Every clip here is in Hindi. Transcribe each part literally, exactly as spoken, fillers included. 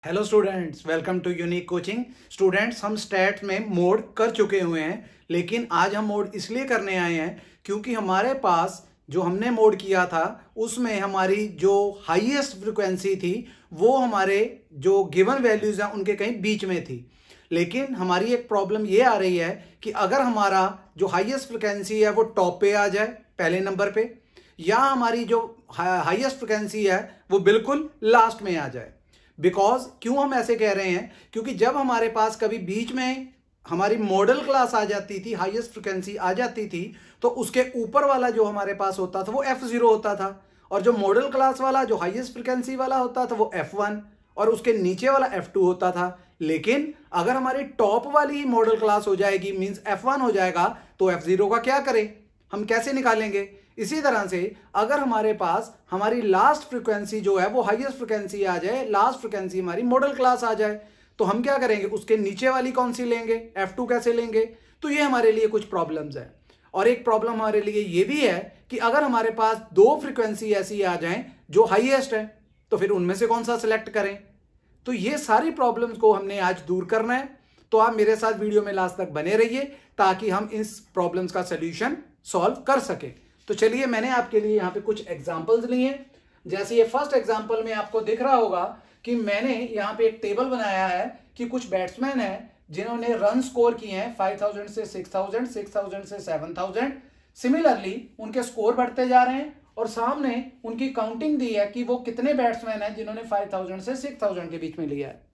Hello students, welcome to unique coaching. Students, हम स्टैट में मोड कर चुके हुए हैं, लेकिन आज हम मोड इसलिए करने आए हैं क्योंकि हमारे पास जो हमने मोड किया था उसमें हमारी जो हाईएस्ट फ्रिक्वेंसी थी वो हमारे जो गिवन वैल्यूज़ हैं उनके कहीं बीच में थी। लेकिन हमारी एक प्रॉब्लम ये आ रही है कि अगर हमारा जो हाईएस्ट फ्रिक्वेंसी है वो टॉप पे आ जाए, पहले नंबर पे, या हमारी जो हाईएस्ट फ्रिक्वेंसी है वो बिल्कुल लास्ट में आ जाए। बिकॉज क्यों हम ऐसे कह रहे हैं, क्योंकि जब हमारे पास कभी बीच में हमारी मॉडल क्लास आ जाती थी, हाईएस्ट फ्रिक्वेंसी आ जाती थी, तो उसके ऊपर वाला जो हमारे पास होता था वो एफ जीरो होता था, और जो मॉडल क्लास वाला जो हाईएस्ट फ्रिक्वेंसी वाला होता था वो एफ वन, और उसके नीचे वाला एफ टू होता था। लेकिन अगर हमारी टॉप वाली मॉडल क्लास हो जाएगी, मींस एफ वन हो जाएगा, तो एफ जीरो का क्या करें, हम कैसे निकालेंगे? इसी तरह से अगर हमारे पास हमारी लास्ट फ्रिक्वेंसी जो है वो हाईएस्ट फ्रिक्वेंसी आ जाए, लास्ट फ्रिक्वेंसी हमारी मॉडल क्लास आ जाए, तो हम क्या करेंगे, उसके नीचे वाली कौन सी लेंगे, एफ टू कैसे लेंगे? तो ये हमारे लिए कुछ प्रॉब्लम्स है। और एक प्रॉब्लम हमारे लिए ये भी है कि अगर हमारे पास दो फ्रिक्वेंसी ऐसी आ जाएं जो हाईएस्ट है, तो फिर उनमें से कौन सा सिलेक्ट करें? तो ये सारी प्रॉब्लम्स को हमने आज दूर करना है। तो आप मेरे साथ वीडियो में लास्ट तक बने रहिए ताकि हम इस प्रॉब्लम्स का सोल्यूशन सॉल्व कर सके। तो चलिए, मैंने आपके लिए यहाँ पे कुछ एग्जांपल्स लिए हैं। जैसे ये फर्स्ट एग्जांपल में आपको दिख रहा होगा कि मैंने यहाँ पे एक टेबल बनाया है कि कुछ बैट्समैन हैं जिन्होंने रन स्कोर किए हैं फाइव थाउजेंड से सिक्स थाउजेंड, सिक्स थाउजेंड से सेवन थाउजेंड। सिमिलरली उनके स्कोर बढ़ते जा रहे हैं और सामने उनकी काउंटिंग दी है कि वो कितने बैट्समैन हैं जिन्होंने फाइव थाउजेंड से सिक्स थाउजेंड के बीच में लिया है।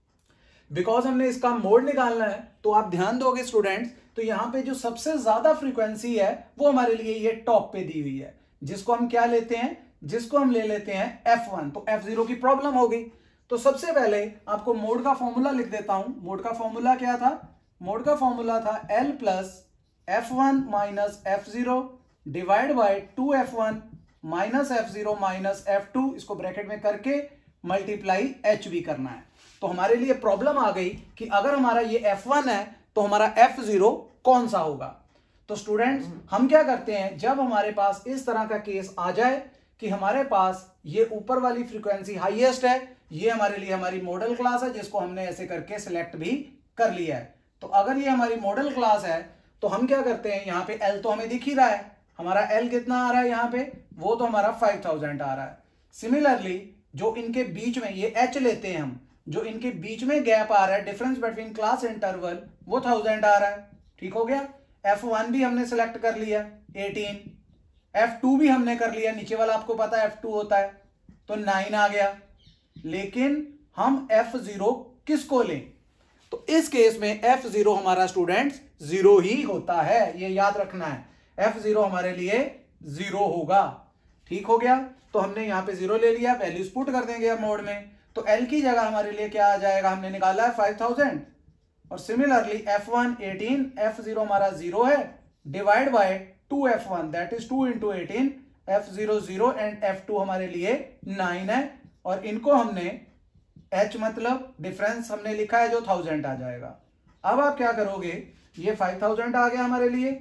बिकॉज हमने इसका मोड निकालना है, तो आप ध्यान दोगे स्टूडेंट्स, तो यहां पे जो सबसे ज्यादा फ्रीक्वेंसी है वो हमारे लिए ये टॉप पे दी हुई है, जिसको हम क्या लेते हैं, जिसको हम ले लेते हैं एफ वन। तो एफ जीरो की प्रॉब्लम हो गई। तो सबसे पहले आपको मोड का फॉर्मूला लिख देता हूं। मोड का फॉर्मूला क्या था? मोड का फॉर्मूला था L plus F one minus F zero divide by two F one minus F zero minus F two, इसको ब्रैकेट में करके मल्टीप्लाई एच भी करना है। तो हमारे लिए प्रॉब्लम आ गई कि अगर हमारा ये एफ वन है तो हमारा एफ जीरो कौन सा होगा? तो स्टूडेंट्स, हम क्या करते हैं, जब हमारे पास इस तरह का केस आ जाए कि हमारे पास ये ऊपर वाली फ्रीक्वेंसी हाईएस्ट है, ये हमारे लिए हमारी मॉडल क्लास है जिसको हमने ऐसे करके सिलेक्ट भी कर लिया है। तो अगर ये हमारी मॉडल क्लास है तो हम क्या करते हैं, यहाँ पे एल तो हमें दिख ही रहा है, हमारा एल कितना आ रहा है यहाँ पे, वो तो हमारा फाइव थाउजेंड आ रहा है। सिमिलरली जो इनके बीच में ये एच लेते हैं हम, जो इनके बीच में गैप आ रहा है, डिफरेंस बिटवीन क्लास इंटरवल, वो थाउजेंड आ रहा है। ठीक हो गया। एफ वन भी हमने सेलेक्ट कर लिया एटीन, एफ टू भी हमने कर लिया, नीचे वाला आपको पता है एफ टू होता है, तो नाइन आ गया। लेकिन हम एफ जीरो किसको लें? तो इस केस में एफ जीरो हमारा स्टूडेंट्स जीरो ही होता है, ये याद रखना है। एफ जीरो हमारे लिए जीरो होगा। ठीक हो गया। तो हमने यहां पे जीरो ले लिया, वैल्यूज पुट कर देंगे अब मोड में। तो एल की जगह हमारे लिए क्या आ जाएगा, हमने निकाला है फाइव थाउजेंड, और similarly F one eighteen, F zero हमारा जीरो है, divide by two F one, that is two into eighteen, F zero zero and F two हमारे लिए नाइन है, और इनको हमने एच मतलब डिफरेंस हमने लिखा है जो थाउजेंड आ जाएगा। अब आप क्या करोगे, ये फाइव थाउजेंड आ गया हमारे लिए,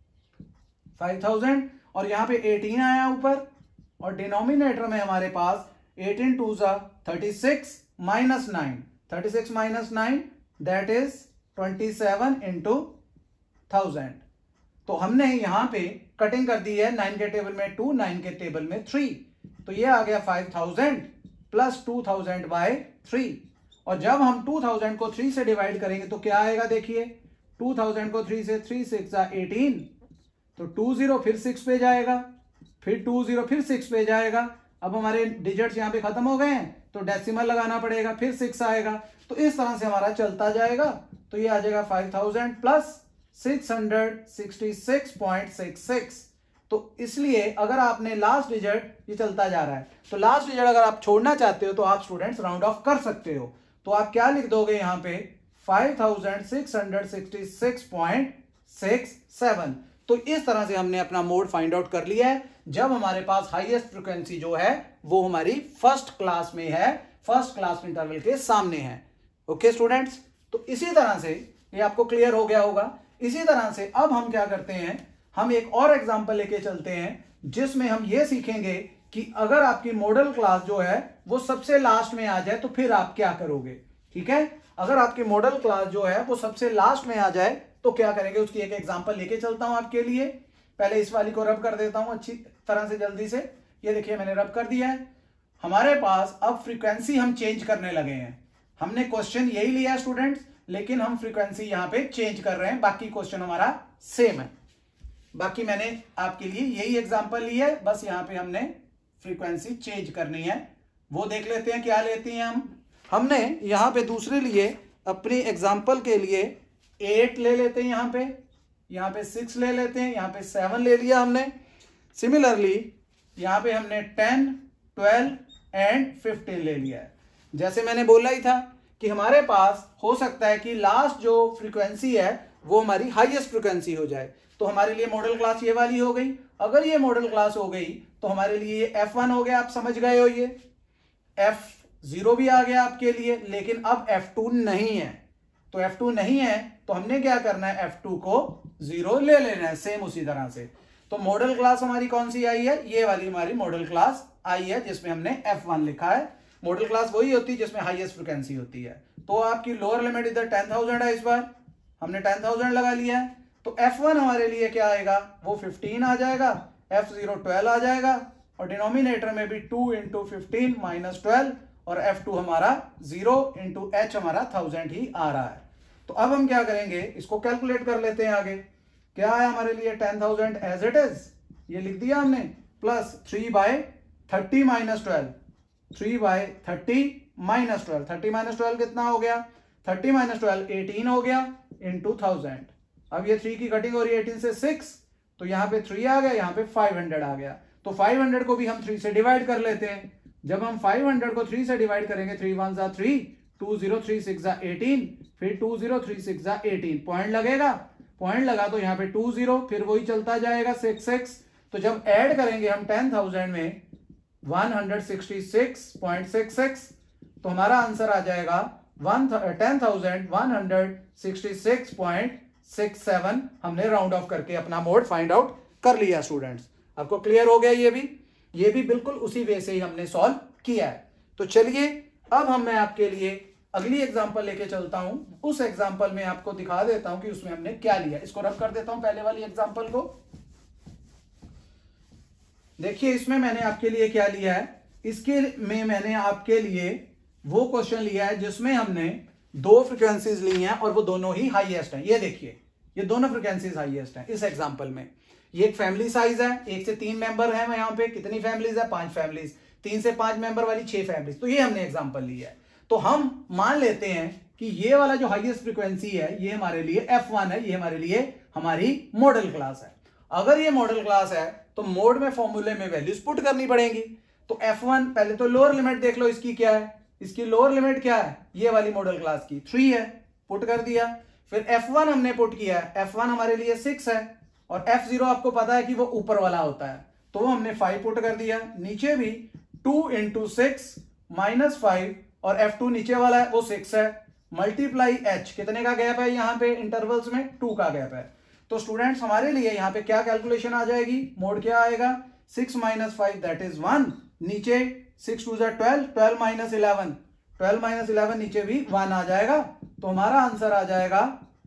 फाइव थाउजेंड, और यहां पे एटीन आया ऊपर, और डिनोमिनेटर में हमारे पास एटीन टू जा thirty six minus nine, thirty six minus nine that is twenty seven into thousand. तो हमने यहां पे कटिंग कर दी है, नाइन के टेबल में टू, नाइन के टेबल में थ्री, तो ये आ गया five thousand plus two thousand by three. और जब हम टू थाउजेंड को थ्री से डिवाइड करेंगे तो क्या आएगा, देखिए, टू थाउजेंड को थ्री से, थ्री सिक्स जा एटीन, तो टू जीरो फिर सिक्स पे जाएगा, फिर टू जीरो फिर सिक्स पे जाएगा। अब हमारे डिजिट्स यहाँ पे खत्म हो गए हैं तो डेसिमल लगाना पड़ेगा, फिर सिक्स आएगा। तो इस तरह से हमारा चलता जाएगा। तो ये आ जाएगा five thousand plus six hundred sixty six point six six. तो इसलिए अगर आपने लास्ट डिजिट, ये चलता जा रहा है, तो लास्ट डिजिट अगर आप छोड़ना चाहते हो तो आप स्टूडेंट्स राउंड ऑफ कर सकते हो। तो आप क्या लिख दोगे यहाँ पे, five thousand six hundred sixty six point six seven. तो इस तरह से हमने अपना मोड फाइंड आउट कर लिया है जब हमारे पास हाईएस्ट फ्रीक्वेंसी जो है वो हमारी फर्स्ट क्लास में है, फर्स्ट क्लास इंटरवल के सामने है। ओके स्टूडेंट्स, तो इसी तरह से ये आपको क्लियर हो गया होगा। इसी तरह से अब हम क्या करते हैं, हम एक और एग्जांपल लेके चलते हैं जिसमें हम ये सीखेंगे कि अगर आपकी मॉडल क्लास जो है वो सबसे लास्ट में आ जाए तो फिर आप क्या करोगे। ठीक है, अगर आपकी मॉडल क्लास जो है वो सबसे लास्ट में आ जाए तो क्या करेंगे, उसकी एक एग्जांपल लेके चलता हूं आपके लिए। पहले इस वाली को रब कर देता हूं अच्छी तरह से जल्दी से। ये देखिए मैंने रब कर दिया है। हमारे पास अब फ्रीक्वेंसी हम चेंज करने लगे हैं। हमने क्वेश्चन यही लिया है स्टूडेंट्स, लेकिन हम फ्रीक्वेंसी यहां पे चेंज कर रहे हैं। बाकी क्वेश्चन हमारा सेम है। बाकी मैंने आपके लिए यही एग्जांपल ली है, बस यहां पे हमने फ्रीक्वेंसी चेंज करनी है। वो देख लेते हैं क्या लेते हैं हम। हमने यहां पे दूसरे लिए अपनी एग्जांपल के लिए एट ले लेते हैं, यहां पे यहां पे सिक्स ले लेते हैं, यहां पे सेवन ले लिया हमने। सिमिलरली यहां पे हमने टेन, ट्वेल्व एंड फिफ्टीन ले लिया है। जैसे मैंने बोला ही था कि हमारे पास हो सकता है कि लास्ट जो फ्रीक्वेंसी है वो हमारी हाईएस्ट फ्रीक्वेंसी हो जाए, तो हमारे लिए मॉडल क्लास ये वाली हो गई। अगर ये मॉडल क्लास हो गई तो हमारे लिए ये एफ वन हो गया, आप समझ गए हो। ये एफ जीरो भी आ गया आपके लिए, लेकिन अब एफ टू नहीं है। तो एफ टू नहीं है तो हमने क्या करना है, एफ टू को जीरो ले लेना है, सेम उसी तरह से। तो मॉडल क्लास हमारी कौन सी आई है, ये वाली हमारी मॉडल क्लास आई है जिसमें हमने एफ वन लिखा है। मॉडल क्लास वही होती है जिसमें हाईएस्ट फ्रीक्वेंसी होती है। तो आपकी लोअर लिमिट इधर टेन थाउजेंड है, इस बार हमने टेन थाउजेंड लगा लिया है। तो एफ वन हमारे लिए क्या आएगा, वो फिफ्टीन आ जाएगा, एफ जीरो ट्वेल्व आ जाएगा, और डिनोमिनेटर में भी two into fifteen minus twelve, और एफ टू हमारा जीरो इंटू एच हमारा थाउजेंड ही आ रहा है। तो अब हम क्या करेंगे, इसको कैलकुलेट कर लेते हैं आगे। क्या है हमारे लिए, ten thousand as it is ये लिख दिया हमने, plus three by thirty minus twelve, three by thirty minus twelve, thirty minus twelve कितना हो गया, थर्टी माइनस ट्वेल्व एटीन हो गया इंटू थाउजेंड। अब ये थ्री की कटिंग हो रही है एटीन से सिक्स, तो यहाँ पे थ्री आ गया, यहाँ पे फाइव हंड्रेड आ गया। तो फाइव हंड्रेड को भी हम थ्री से डिवाइड कर लेते हैं। जब हम फाइव हंड्रेड को थ्री से डिवाइड करेंगे, थ्री वन जा three, two zero three six जा एटीन, फिर टू जीरो थ्री सिक्स जा एटीन, पॉइंट लगेगा, पॉइंट लगा तो यहाँ पे टू जीरो, फिर वही चलता जाएगा सिक्स सिक्स। तो जब ऐड करेंगे हम टेन थाउजेंड में one hundred sixty six point six six, तो हमारा आंसर आ जाएगा ten thousand one hundred sixty six point six seven. हमने राउंड ऑफ करके अपना मोड फाइंड आउट कर लिया स्टूडेंट्स। आपको क्लियर हो गया, ये भी ये भी बिल्कुल उसी वे से ही हमने सॉल्व किया है। तो चलिए अब हम मैं आपके लिए अगली एग्जांपल लेके चलता हूं। उस एग्जांपल में आपको दिखा देता हूं कि उसमें हमने क्या लिया। इसको रब कर देता हूं पहले वाली एग्जांपल को। देखिए इसमें मैंने आपके लिए क्या लिया है, इसके में मैंने आपके लिए वो क्वेश्चन लिया है जिसमें हमने दो फ्रीक्वेंसीज ली हैं और वो दोनों ही हाईएस्ट हैं। ये देखिए ये दोनों फ्रीक्वेंसीज हाईएस्ट हैं इस एग्जांपल में। ये एक फैमिली साइज है, एक से तीन मेंबर है, यहाँ पे कितनी फैमिलीज है, पांच फैमिलीज, तीन से पांच मेंबर वाली छह फैमिलीज। तो ये हमने एग्जांपल लिया है। तो हम मान लेते हैं कि ये वाला जो हाईएस्ट फ्रीक्वेंसी है ये हमारे लिए एफ वन है, ये हमारे लिए हमारी मॉडल क्लास है। अगर ये मॉडल क्लास है तो मोड में फॉर्मूले में वैल्यूज पुट करनी पड़ेगी। तो एफ वन पहले तो लोअर लिमिट देख लो, इसकी क्या है, इसकी लोअर लिमिट क्या है, ये वाली मॉडल क्लास की थ्री है, पुट कर दिया। फिर एफ वन हमने पुट किया है, एफ वन हमारे लिए सिक्स है, और एफ जीरो आपको पता है कि वो ऊपर वाला होता है, तो वो हमने फाइव पुट कर दिया। नीचे भी two into six minus five, और एफ टू नीचे वाला है वो सिक्स है, मल्टीप्लाई एच, कितने का गैप है यहाँ पे इंटरवल्स में, टू का गैप है। तो स्टूडेंट्स हमारे लिए यहाँ पे क्या कैलकुलेशन आ जाएगी, मोड क्या आएगा, six minus five that is one, नीचे सिक्स टू जा twelve, twelve minus eleven, twelve minus eleven नीचे भी वन आ जाएगा। तो हमारा आंसर आ जाएगा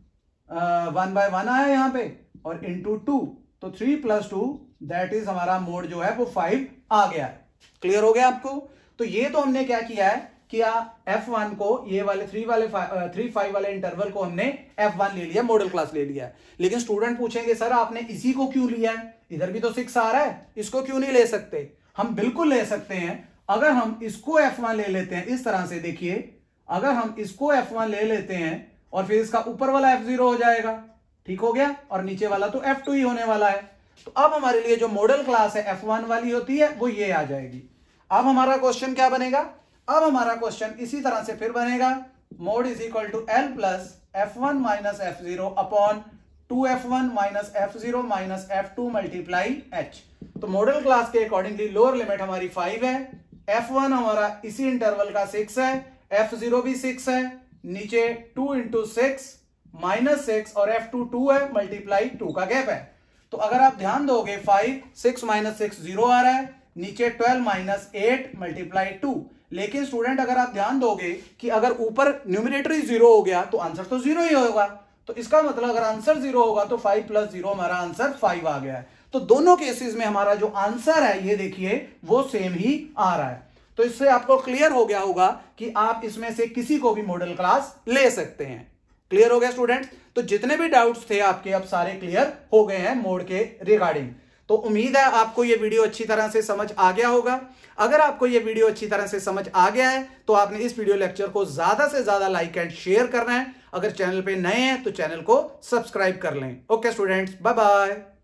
वन बाय वन आया यहाँ पे, और इंटू टू, तो three plus two that is हमारा मोड जो है वो फाइव आ गया है। क्लियर हो गया आपको। तो ये तो हमने क्या किया है कि एफ वन को, ये वाले थ्री वाले थ्री फाइव वाले इंटरवल को हमने एफ वन ले लिया, मॉडल क्लास ले लिया है। लेकिन स्टूडेंट पूछेंगे सर आपने इसी को क्यों लिया है, इधर भी तो सिक्स आ रहा है, इसको क्यों नहीं ले सकते। हम बिल्कुल ले सकते हैं। अगर हम इसको एफ वन ले लेते हैं इस तरह से, देखिए अगर हम इसको एफ वन ले लेते हैं और फिर इसका ऊपर वाला एफ जीरो हो जाएगा, ठीक हो गया, और नीचे वाला तो एफ टू ही होने वाला है। तो अब हमारे लिए जो मॉडल क्लास है एफ वन वाली होती है वो ये आ जाएगी। अब हमारा क्वेश्चन क्या बनेगा, अब हमारा क्वेश्चन इसी तरह से फिर बनेगा, mode is equal to L plus F one minus F zero upon two F one minus F zero minus F two multiply H. तो मॉडल क्लास के अकॉर्डिंगली लोअर लिमिट हमारी फाइव है, एफ वन हमारा इसी इंटरवल का सिक्स है, एफ जीरो भी सिक्स है, नीचे two into six minus six, और एफ टू टू है, मल्टीप्लाई टू का गैप है। तो अगर आप ध्यान दोगे five, six minus six zero आ रहा है, नीचे twelve minus eight multiply two. लेकिन स्टूडेंट अगर आप ध्यान दोगे कि अगर ऊपर न्यूमरेटर ही जीरो हो गया तो आंसर तो जीरो ही होगा, तो इसका मतलब अगर आंसर जीरो होगा तो फाइव प्लस जीरो हमारा आंसर फाइव आ गया है। तो दोनों केसेस में हमारा जो आंसर है ये देखिए वो सेम ही आ रहा है। तो इससे आपको क्लियर हो गया होगा कि आप इसमें से किसी को भी मॉडल क्लास ले सकते हैं। क्लियर हो गया स्टूडेंट? तो जितने भी डाउट्स थे आपके अब सारे क्लियर हो गए हैं मोड के रिगार्डिंग। तो उम्मीद है आपको ये वीडियो अच्छी तरह से समझ आ गया होगा। अगर आपको ये वीडियो अच्छी तरह से समझ आ गया है तो आपने इस वीडियो लेक्चर को ज्यादा से ज्यादा लाइक एंड शेयर करना है। अगर चैनल पे नए हैं तो चैनल को सब्सक्राइब कर लें। Okay students, bye bye.